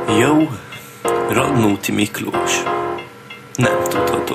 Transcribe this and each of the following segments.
Jó, Radnóti Miklós, nem tudhatom.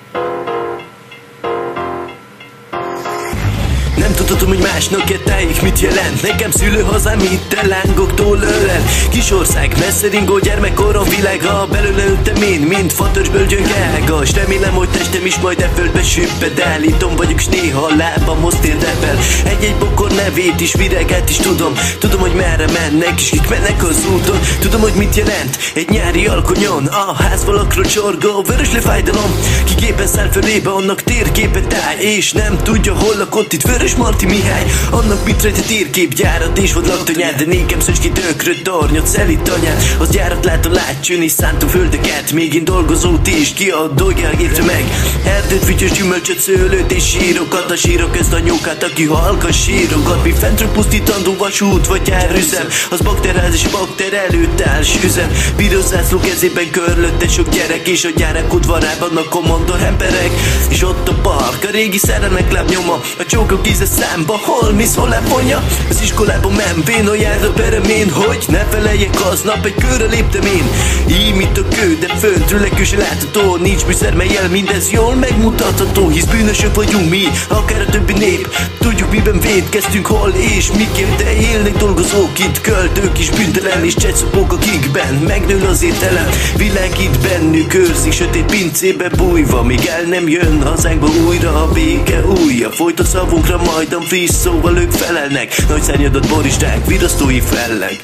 Nem tudhatom, hogy másnak tájék mit jelent. Nekem szülőhazám Itthon, lángoktól ölelt. Kis ország, messzeringó, gyermekkorom, világa. Belőle nőttem én, mint fatörzsből, gyönge. S remélem, hogy testem is majd földbe süpped. Itthon vagyok, s néha a lábamhoz térdepel. Egy-egy bokor nevét is, virágát is tudom. Tudom, hogy merre mennek, és kik mennek az úton. Tudom, hogy mit jelent egy nyári alkonyon. A házfalakról csorgó vörös fájdalom. Ki képen száll fölébe, annak térképe táj. És nem tudja, hol lakott itt Vörösmarty Mihály. Annak mit rejt a térkép, gyárat és vad laktanyát. De nékem szöcs ki tökröt, tornyot, szelít anyát. Az gyárat látom látcsön és szántom földeket. Még én dolgozót is kiadolják érte meg. Erdőt, fütyös gyümölcsöt, szőlőt és sírokat. A sírok közt a nyókát, aki halka sírokat. Mi fentről pusztítandó vasút vagy gyárüzem. Az bakteráz és bakter előtt áll süzem. Piros zászló kezében körülötte sok gyerek. És a gyárak udvarában a kommandor emberek. És ott a park, a régi szerelmek lábnyoma. A csókok íze számba, hol mész, hol elfonja. Az iskolában menvén, a járra beremén. Hogy ne feleljek, aznap egy körre léptem én. Ím itt a kő, de földről legkőse látható. Nincs műszer, melyel mindez jól megmutatható. Hisz bűnösök vagyunk mi, akár a többi nép. Tudjuk miben vétkeztünk, hol és miként. De élnek dolgozók itt, költők is büntelen. És csetszopók, akikben megnő az értelem. Világ itt bennük őrzik, sötét pincébe bújva. Míg el nem jön hazánkba újra a béke újja. Folyt a szavunkra, majdan friss szóval ők felelnek. Nagy szárnyadat boristánk, virasztói felleg.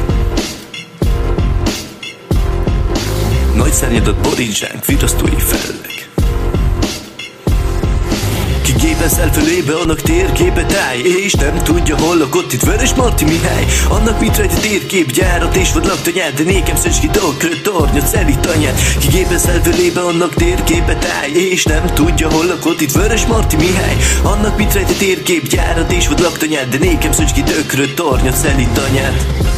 Nagy szárnyadat borincsánk, virasztói felleg. Ki gépen száll fölébe, annak térképe táj. És nem tudja, hol lakott itt Vörösmarty Mihály. Annak mit rejt a térkép, gyárat és vad laktanyát. De nékem szöcs ki tökröt, tornyot, szelít anyát. Ki gépen száll fölébe, annak térképe táj. És nem tudja, hol lakott itt Vörösmarty Mihály. Annak mit rejt a térkép, gyárat és vad laktanyát. De nékem szöcs ki tökröt, tornyot, szelít anyát.